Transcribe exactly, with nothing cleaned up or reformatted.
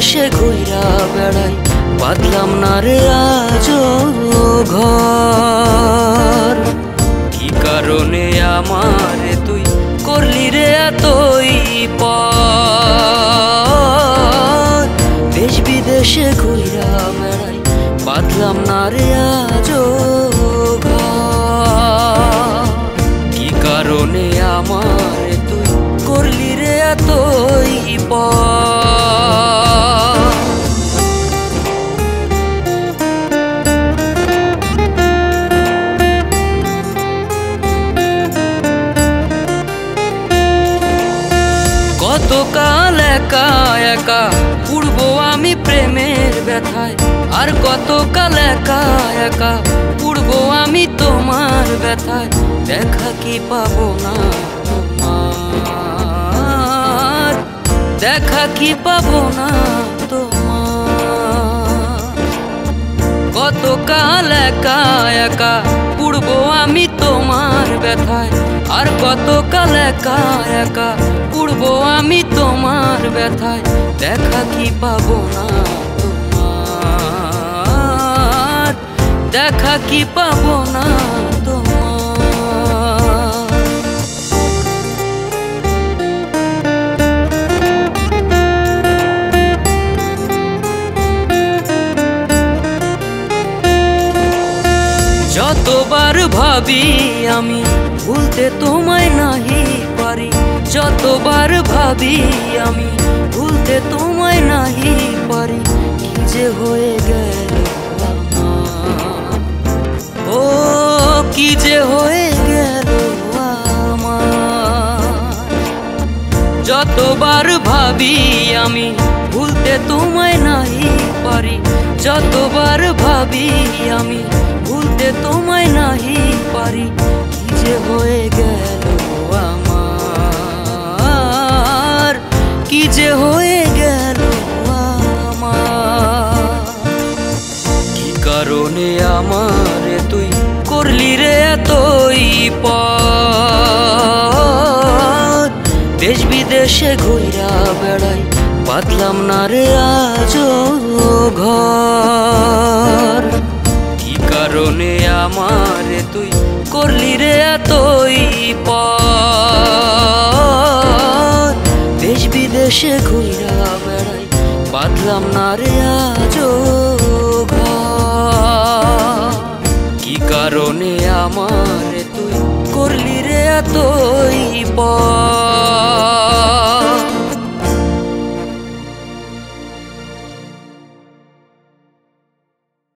বিদেশে ঘুইরা বেড়াই পাতলাম না রে আজও ঘর। কি কারণে আমারে তুই করলি রে এতই পর? দেশ বিদেশে ঘুইরা বেড়াই পাতলাম না রে আজও ঘর। কি কারণে আমারে তুই করলি রে এতই পর? কতকাল একা একা উড়বো আমি প্রেমের ব্যথায়, আর কতকাল একা একা উড়বো আমি তোমার ব্যথায়। দেখা কি পাবো না তোমার, দেখা কি পাবো না তোমার। কতকাল একা একা উড়বো আমি তোমার ব্যথায়, আর কতকাল একা একা উড়বো আমি তোমার ব্যথায়। দেখা কি পাবো না তোমার, দেখা কি পাবো না তোমার। যতবার ভাবি আমি ভুলতে তোমায় নাহি পারি, যতবার ভাবি আমি ভুলতে তোমায় নাহি পারি। কি যে হয়ে গেল আমার, ও কি যে হয়ে গেল আমার। যতবার ভাবি আমি ভুলতে তোমায় নাহি পারি, যতবার ভাবি আমি ভুলতে তোমায় নাহি পারি। কি যে হয়ে গেল আমার, কি যে হয়ে গেল আমার। কি কারণে আমারে তুই করলি রে এতই পর? দেশ বিদেশে ঘুইরা বেড়াই পাতলাম না রে আজও ঘর। কি কারণে আমারে তুই করলি রে এতই পর? দেশ বিদেশে ঘুইরা বেড়াই পাতলাম না রে আজও ঘর। কি কারণে আমারে তুই করলি রে এতই পর?